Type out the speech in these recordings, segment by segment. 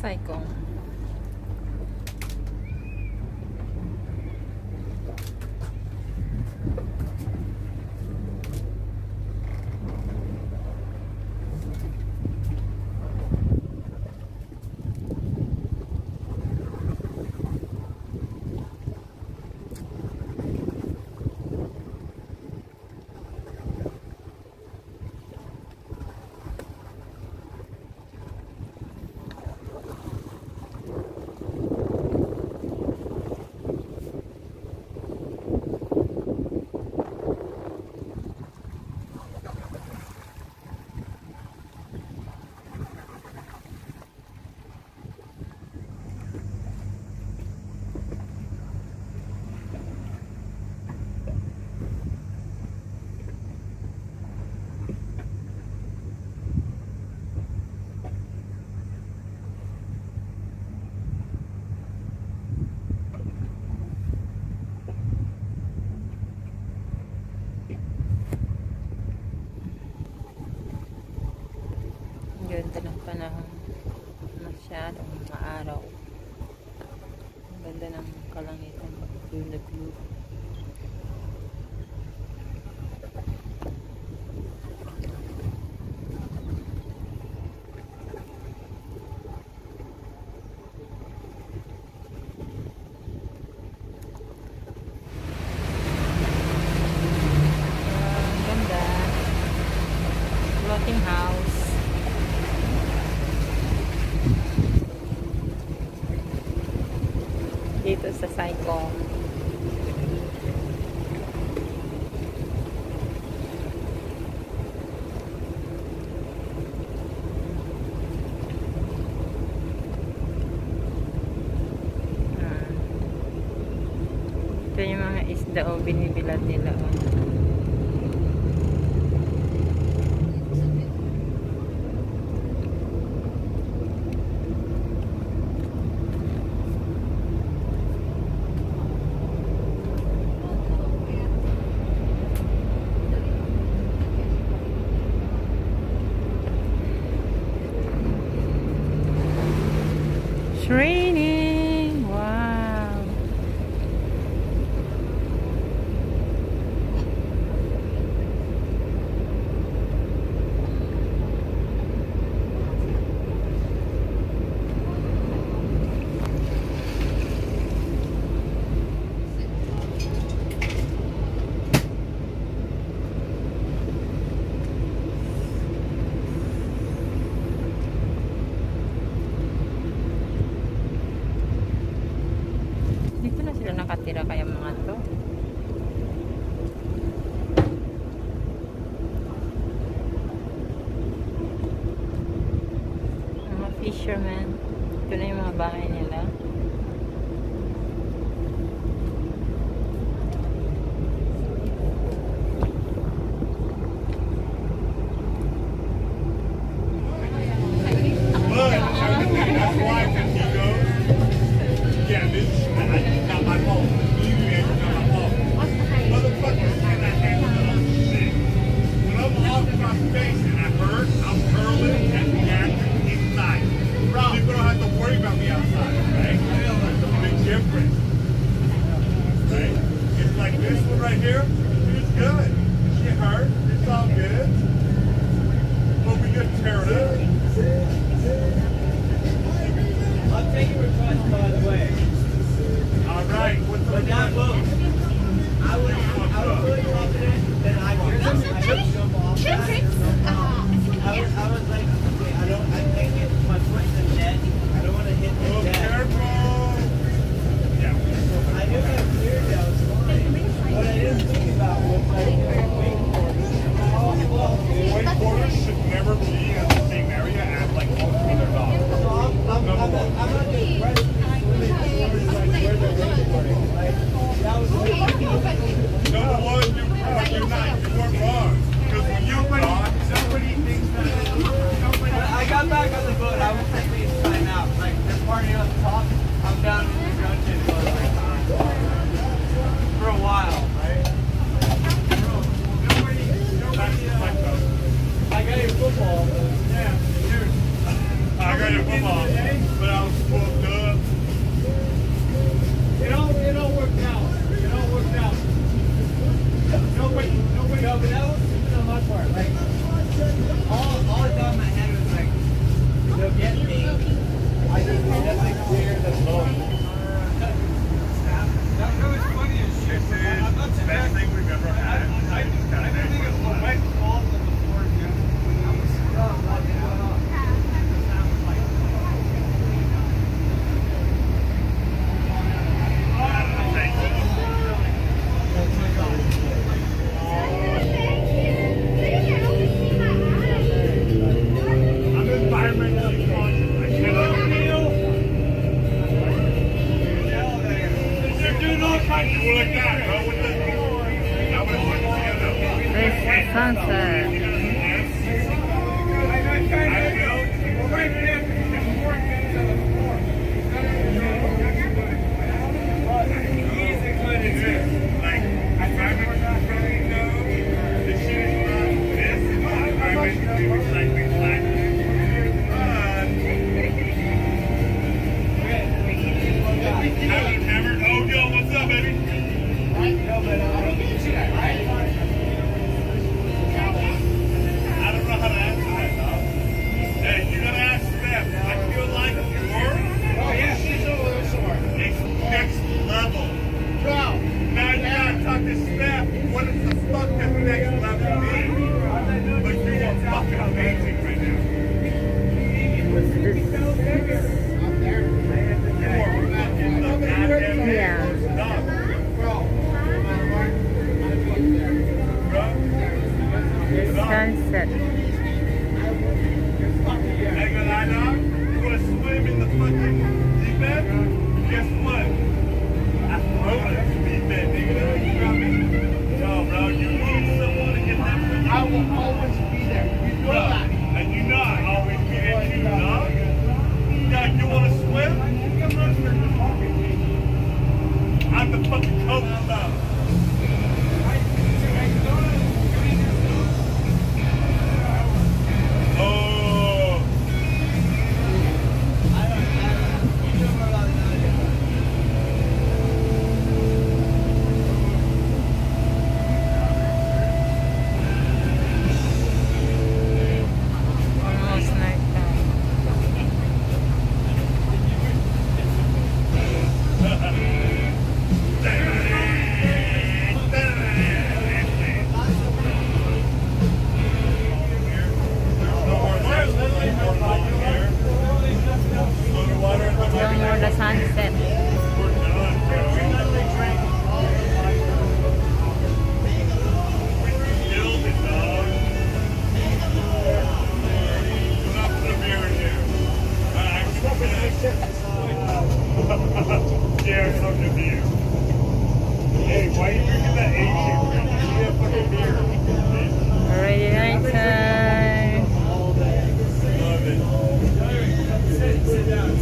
Saikong. Ganda ng panahon, masyadong maaraw. Ganda ng kalangitan, blue na blue. Ganda, floating house. Dito sa Saikong. Ito yung mga isda o binibilad nila. It's raining. Wow. Dito na sila nakatira kaya mga to. Mga fishermen. Ito na yung mga bahay nila. Right here, it's good. She hurt, it's all good. But we just tear it up. I'll take your request, by the way. All right, what's But that will, I was really confident that I could jump off that. I was like, okay, I can't get my foot in the net. I don't want to hit the Oh, net. careful. Yeah. I knew that cleared that was fine. What I didn't think about was like Wakeboarders should never be in the same area as like most other dogs. I'm not just pressing where they're wakeboarding. Like, that was Number one, you're not. You weren't wrong. Because when you somebody thinks that. When I got back on the boat, I was thinking time out. Like, they're partying on the top, I'm down in the junction. For a while, right? I got your football. Yeah, dude. I got your football. But I You like that, bro? With the... I would have This is sunset. Sunset. You want to swim in the fucking deep end? Guess what? I float it to deep end, nigga. You got me? No, bro, you need someone to get that from you. I will always be there. You know that. And you know I always be there too, dog. Yeah, you want to swim? I'm the fucking coach now. Yeah, so confused. Hey, why are you drinking that Asian drink? You need a fucking beer. Already night time. Love it. Sit down.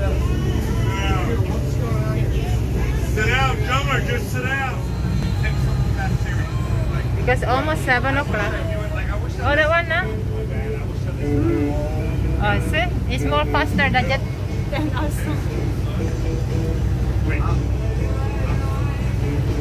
Sit down, drummer, just sit down. Take something that serious. Because almost 7 o'clock. Oh, that one, nah? Oh, see? It's more faster than that. Than us. Wait.